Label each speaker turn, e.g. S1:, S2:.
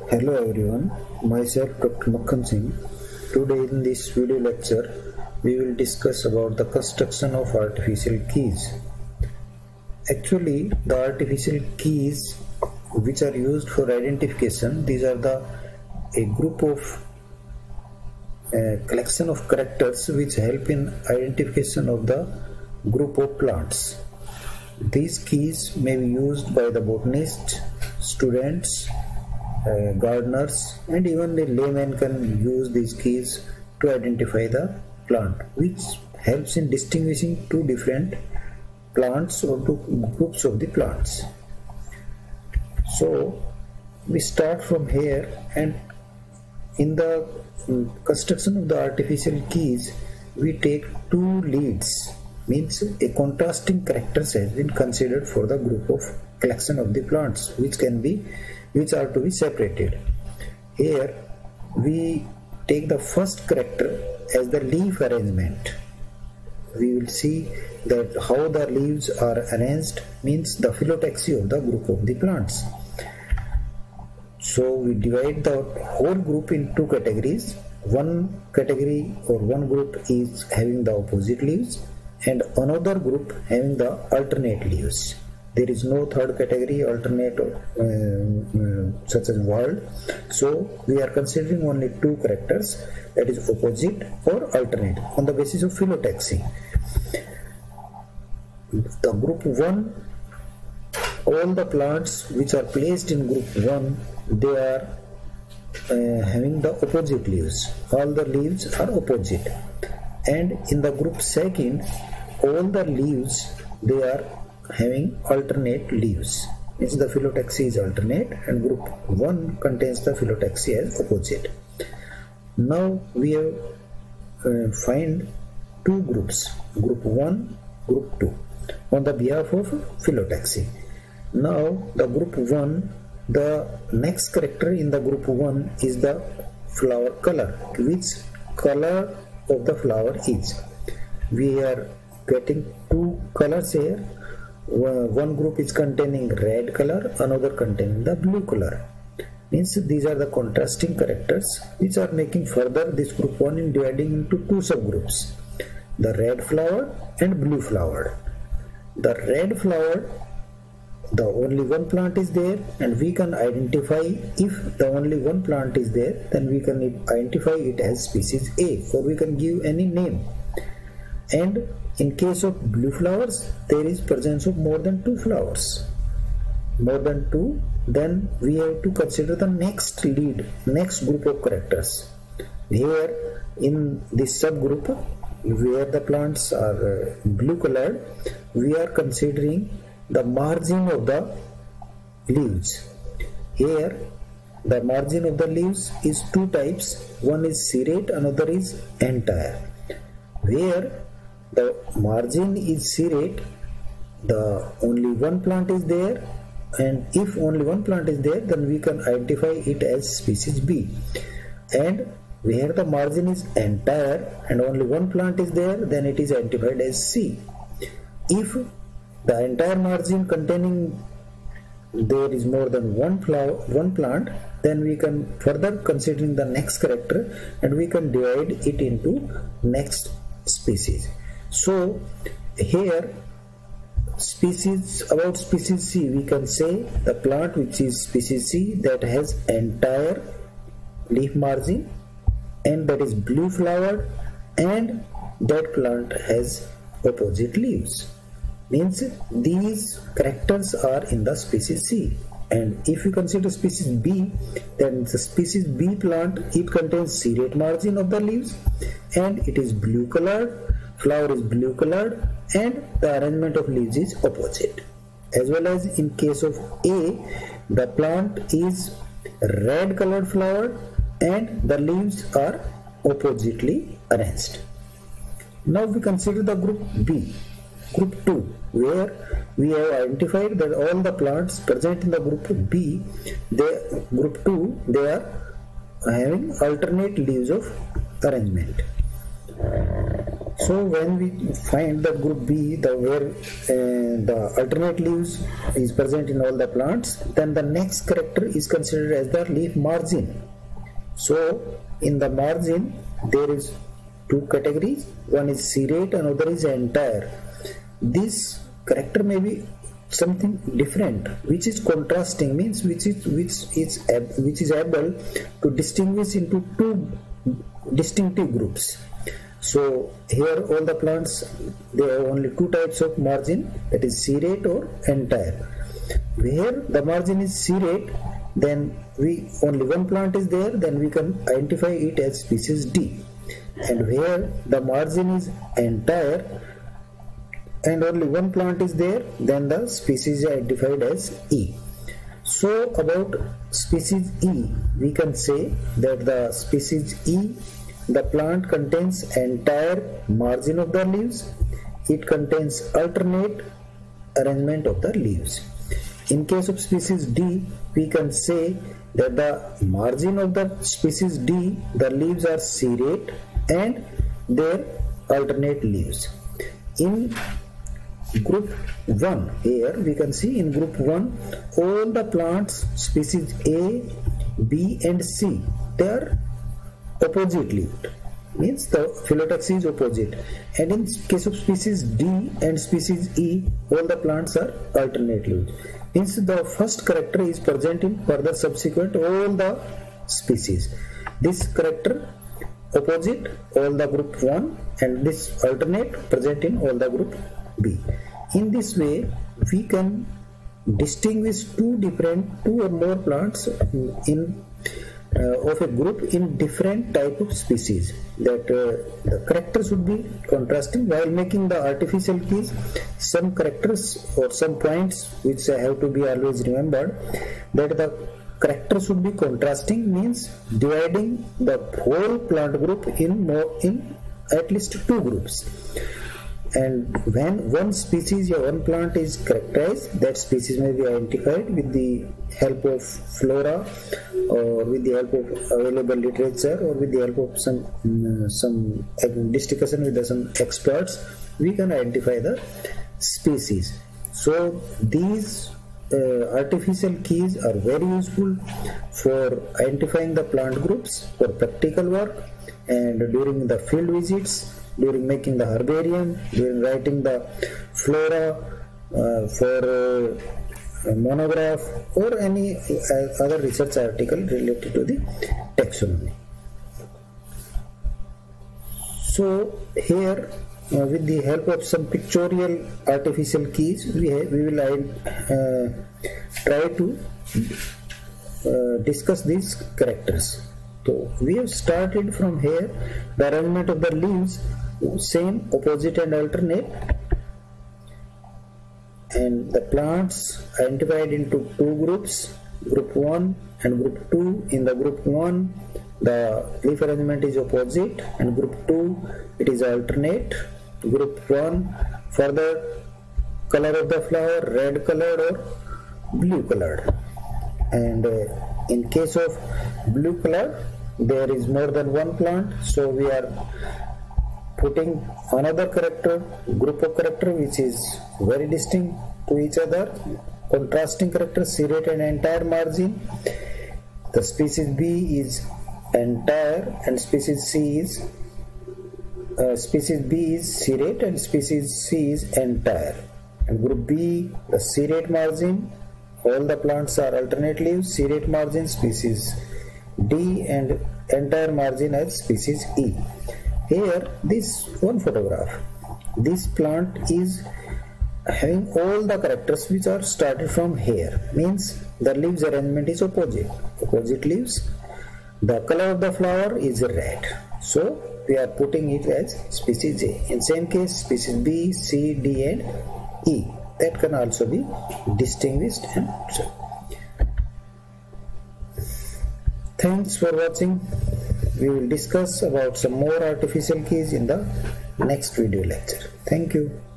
S1: Hello everyone, myself Dr. Makhan Singh. Today in this video lecture, we will discuss about the construction of artificial keys. Actually, the artificial keys which are used for identification, these are a group of collection of characters which help in identification of the group of plants. These keys may be used by the botanists, students, gardeners, and even a layman can use these keys to identify the plant, which helps in distinguishing two different plants or two groups of the plants. So we start from here, and in the construction of the artificial keys we take two leads, means a contrasting characters has been considered for the group of collection of the plants which are to be separated. Here we take the first character as the leaf arrangement. We will see that how the leaves are arranged, means the phyllotaxy of the group of the plants. So we divide the whole group in two categories. One category or one group is having the opposite leaves and another group having the alternate leaves. There is no third category, alternate such as world. So we are considering only two characters, that is opposite or alternate, on the basis of phyllotaxy. The group 1, all the plants which are placed in group 1, they are having the opposite leaves. All the leaves are opposite. And in the group 2, all the leaves, they are having alternate leaves. Means the phyllotaxy is alternate and group 1 contains the phyllotaxy as opposite. Now we have find two groups, group 1, group 2, on the behalf of phyllotaxy. Now the group 1, the next character in the group 1 is the flower color. Which color of the flower is? We are getting two colors here. One group is containing red color, another containing the blue color. Means these are the contrasting characters which are making further this group 1 in dividing into two subgroups, the red flower and blue flower. The red flower, the only one plant is there, and we can identify, if the only one plant is there, then we can identify it as species A, or we can give any name. And in case of blue flowers, there is presence of more than two flowers. More than two, then we have to consider the next group of characters. Here in this subgroup, where the plants are blue colored, we are considering the margin of the leaves. Here the margin of the leaves is two types. One is serrate, another is entire. Where the margin is serrate, the only one plant is there, and if only one plant is there, then we can identify it as species B. And where the margin is entire and only one plant is there, then it is identified as C. If the entire margin containing there is more than one plant, then we can further considering the next character and we can divide it into next species. So here about species C, we can say the plant which is species C, that has entire leaf margin and that is blue flowered, and that plant has opposite leaves. Means these characters are in the species C. And if you consider species B, then the species B plant, it contains serrate margin of the leaves and it is blue colored, flower is blue colored, and the arrangement of leaves is opposite. As well as in case of A, the plant is red colored flower and the leaves are oppositely arranged. Now we consider the group B, group 2, where we have identified that all the plants present in the group B, group 2, they are having alternate leaves of arrangement. So when we find the group B, where the alternate leaves is present in all the plants, then the next character is considered as the leaf margin. So in the margin there is two categories, one is serrate, another is entire. This character may be something different, which is contrasting, means which is able to distinguish into two distinctive groups. So here all the plants, there are only two types of margin, that is serrate or entire. Where the margin is serrate, then only one plant is there, then we can identify it as species D. And where the margin is entire and only one plant is there, then the species is identified as E. So about species E, we can say that the species E, the plant contains entire margin of the leaves, it contains alternate arrangement of the leaves. In case of species D, we can say that the margin of the species D, the leaves are serrate and their alternate leaves. In group 1, here we can see in group 1, all the plants species A, B and C, they are opposite leaved, means the phyllotaxy is opposite. And in case of species D and species E, all the plants are alternate leaved, means the first character is present in further subsequent all the species. This character opposite all the group 1 and this alternate present in all the group B. In this way we can distinguish two or more plants of a group in different type of species, that the characters would be contrasting. While making the artificial keys, some characters or some points which have to be always remembered, that the characters should be contrasting, means dividing the whole plant group in at least two groups. And when one species or one plant is characterized, that species may be identified with the help of flora or with the help of available literature or with the help of some discussion with some experts. We can identify the species. So these artificial keys are very useful for identifying the plant groups for practical work and during the field visits, during making the herbarium, during writing the flora for monograph or any other research article related to the taxonomy. So here with the help of some pictorial artificial keys, we will try to discuss these characters. So we have started from here, the arrangement of the leaves, same, opposite and alternate, and the plants identified into two groups, group 1 and group 2. In the group 1 the leaf arrangement is opposite, and group 2 it is alternate. Group 1, further color of the flower, red colored or blue colored, and in case of blue color there is more than one plant, so we are putting another character, group of character which is very distinct to each other, contrasting character, serrate and entire margin. The species B is entire and species C is species B is serrate and species C is entire. And group B, the serrate margin, all the plants are alternate leaves, serrate margin species D, and entire margin as species E. Here this one photograph, this plant is having all the characters which are started from here, means the leaves arrangement is opposite leaves. The color of the flower is red, so we are putting it as species A. In same case species B, C, D and E, that can also be distinguished. And so thanks for watching. We will discuss about some more artificial keys in the next video lecture. Thank you.